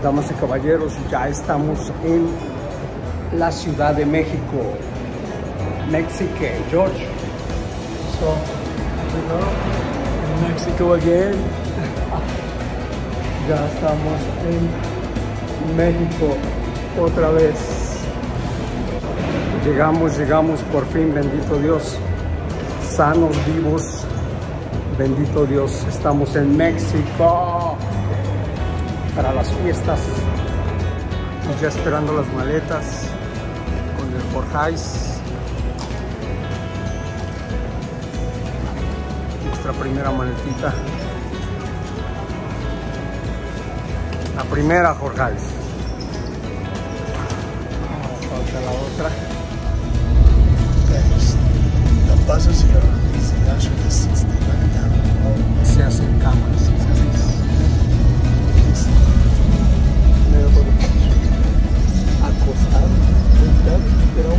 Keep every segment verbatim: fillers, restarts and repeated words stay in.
damas y caballeros, ya estamos en la Ciudad de México, México, George. So, in Mexico again. Ya estamos en México otra vez. Llegamos, llegamos por fin, bendito Dios. Sanos, vivos, bendito Dios. Estamos en México para las fiestas. Y ya esperando las maletas con el Jorjais. Nuestra primera maletita. La primera Jorjais. Falta la otra. The buzzers here are these actually the seats they let down. Se hacen cámaras. Acostado, pero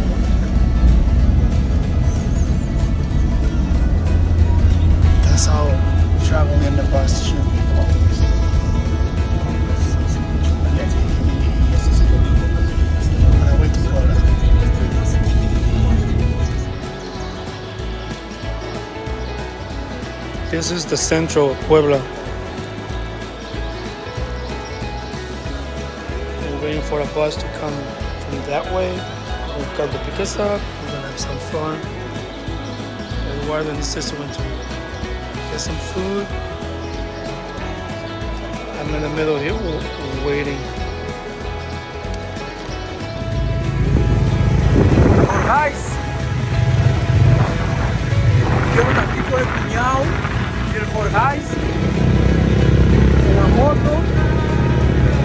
that's how traveling in the bus should be. This is the central of Puebla. We're waiting for a bus to come from that way. We've got to pick us up. We're gonna have some fun. Eduardo and his sister went to get some food. I'm in the middle here waiting. Jorjais. Llevo un taquito de cuñado y el Jorjais en la moto.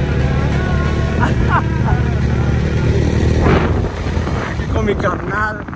Con mi carnal.